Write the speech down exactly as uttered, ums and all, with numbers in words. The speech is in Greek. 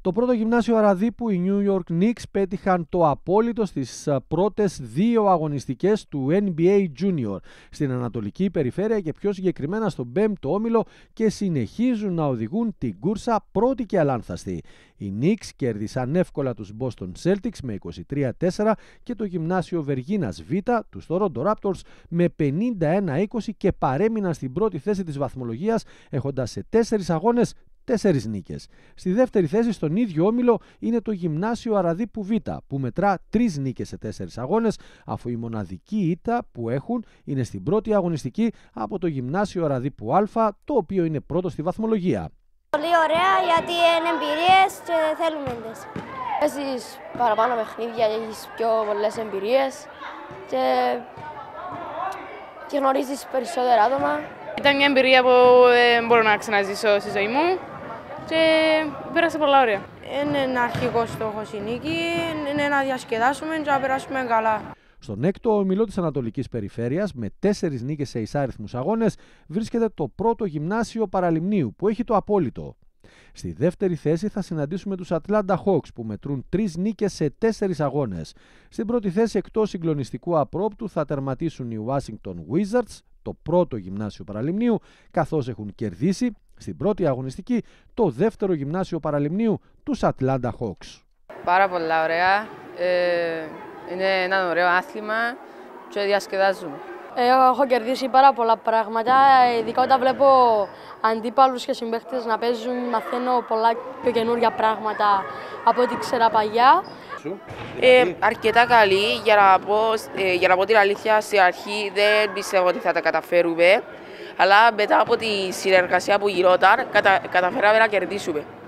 Το πρώτο γυμνάσιο Αραδίππου, οι New York Knicks, πέτυχαν το απόλυτο στις πρώτες δύο αγωνιστικές του N B A Junior στην Ανατολική Περιφέρεια και πιο συγκεκριμένα στον πέμπτο όμιλο και συνεχίζουν να οδηγούν την κούρσα πρώτη και αλάνθαστη. Οι Knicks κέρδισαν εύκολα τους Boston Celtics με είκοσι τρία τέσσερα και το γυμνάσιο Βεργίνας Β, τους Toronto Raptors, με πενήντα ένα είκοσι και παρέμειναν στην πρώτη θέση της βαθμολογίας έχοντας σε τέσσερις αγώνες τέσσερις νίκες. Στη δεύτερη θέση στον ίδιο όμιλο είναι το γυμνάσιο Αραδίππου Β που μετρά τρεις νίκες σε τέσσερις αγώνες, αφού η μοναδική ήττα που έχουν είναι στην πρώτη αγωνιστική από το γυμνάσιο Αραδίππου Α, το οποίο είναι πρώτο στη βαθμολογία. Πολύ ωραία γιατί είναι εμπειρίες και θέλουμε τις. Έχεις παραπάνω παιχνίδια, έχεις πιο πολλές εμπειρίες και, και γνωρίζεις περισσότερα άτομα. Ήταν μια εμπειρία που δεν μπορώ να ξαναζήσω στη ζωή μου και πέρασε πολλά ωραία. Είναι ένα αρχικό στόχος η νίκη, είναι να διασκεδάσουμε και να περάσουμε καλά. Στον έκτο ομιλό της Ανατολικής Περιφέρειας, με τέσσερις νίκες σε εισάριθμους αγώνες, βρίσκεται το πρώτο γυμνάσιο Παραλιμνίου, που έχει το απόλυτο. Στη δεύτερη θέση θα συναντήσουμε τους Atlanta Hawks, που μετρούν τρεις νίκες σε τέσσερις αγώνες. Στην πρώτη θέση, εκτός συγκλονιστικού απρόπτου, θα τερματίσουν οι Washington Wizards, το πρώτο γυμνάσιο Παραλιμνίου, καθώς έχουν κερδίσει στην πρώτη αγωνιστική το δεύτερο γυμνάσιο Παραλιμνίου, τους Atlanta Hawks. Πάρα πολλά ωραία. Ε... Είναι ένα ωραίο άθλημα και διασκεδάζουμε. Εγώ έχω κερδίσει πάρα πολλά πράγματα, ειδικά όταν βλέπω αντίπαλους και συμπαίχτες να παίζουν, μαθαίνω πολλά πιο καινούργια πράγματα από ό,τι ξέρα παλιά. Ε, αρκετά καλή, για να, πω, ε, για να πω την αλήθεια, στην αρχή δεν πιστεύω ότι θα τα καταφέρουμε, αλλά μετά από τη συνεργασία που γινόταν, κατα, καταφέραμε να κερδίσουμε.